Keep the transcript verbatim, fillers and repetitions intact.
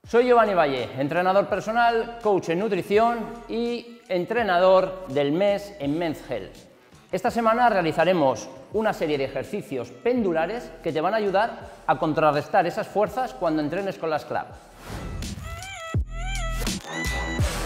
Soy Giovanni Valle, entrenador personal, coach en nutrición y entrenador del mes en Men's Health. Esta semana realizaremos una serie de ejercicios pendulares que te van a ayudar a contrarrestar esas fuerzas cuando entrenes con las C L A B.